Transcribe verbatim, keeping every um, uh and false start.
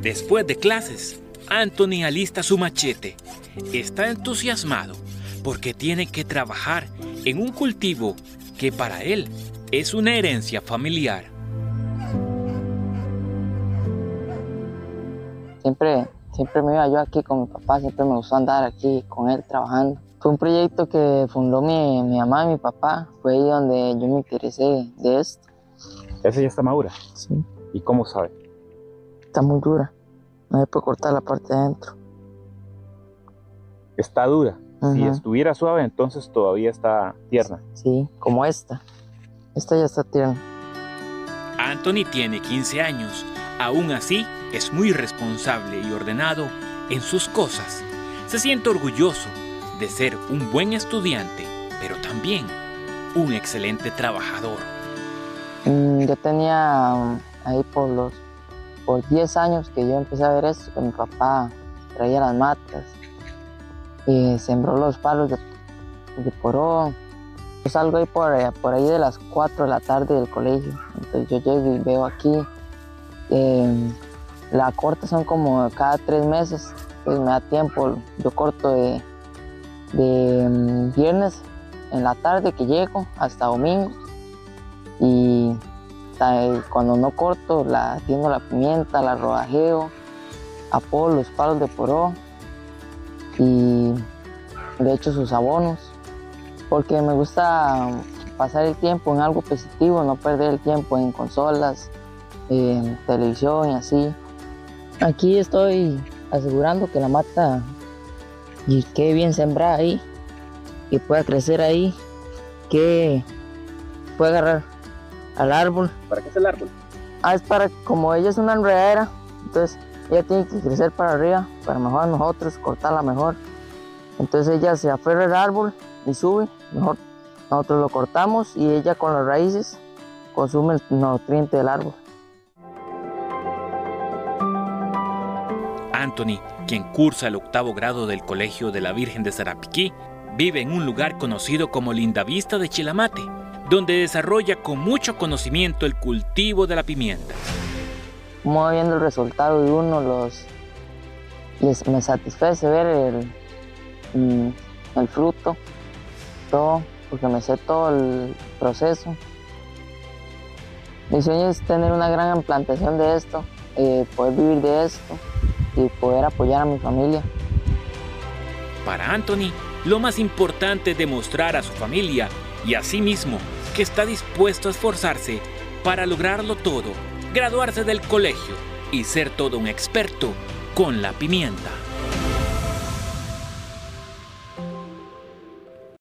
Después de clases, Anthony alista su machete. Está entusiasmado porque tiene que trabajar en un cultivo que para él es una herencia familiar. Siempre, siempre me iba yo aquí con mi papá, siempre me gustó andar aquí con él trabajando. Fue un proyecto que fundó mi, mi mamá y mi papá, fue ahí donde yo me interesé de esto. ¿Esa ya está madura? Sí. ¿Y cómo sabe? Está muy dura, no se puede cortar la parte de adentro. Está dura. Uh-huh. Si estuviera suave, entonces todavía está tierna. Sí, como esta. Esta ya está tierna. Anthony tiene quince años. Aún así, es muy responsable y ordenado en sus cosas. Se siente orgulloso de ser un buen estudiante, pero también un excelente trabajador. Mm, yo tenía um, ahí por los por diez años que yo empecé a ver esto, que mi papá traía las matas y sembró los palos de, de poró. Yo salgo ahí por, por ahí de las cuatro de la tarde del colegio, entonces yo llego y veo aquí, eh, la corta son como cada tres meses, pues me da tiempo, yo corto de, de um, viernes en la tarde que llego hasta domingo, y cuando no corto, la atiendo la pimienta, la rodajeo, apoyo los palos de poró y le echo sus abonos, porque me gusta pasar el tiempo en algo positivo, no perder el tiempo en consolas, en televisión y así. Aquí estoy asegurando que la mata y quede bien sembrada ahí, que pueda crecer ahí, que pueda agarrar al árbol. ¿Para qué es el árbol? Ah, es para, como ella es una enredadera, entonces ella tiene que crecer para arriba, para mejor nosotros cortarla mejor. Entonces ella se aferra al árbol y sube, mejor nosotros lo cortamos y ella con las raíces consume el nutriente del árbol. Anthony, quien cursa el octavo grado del Colegio de la Virgen de Sarapiquí, vive en un lugar conocido como Lindavista de Chilamate, donde desarrolla con mucho conocimiento el cultivo de la pimienta. Como viendo el resultado de uno, los, les, me satisface ver el, el fruto, todo, porque me sé todo el proceso. Mi sueño es tener una gran plantación de esto, eh, poder vivir de esto y poder apoyar a mi familia. Para Anthony, lo más importante es demostrar a su familia y a sí mismo que está dispuesto a esforzarse para lograrlo todo, graduarse del colegio y ser todo un experto con la pimienta.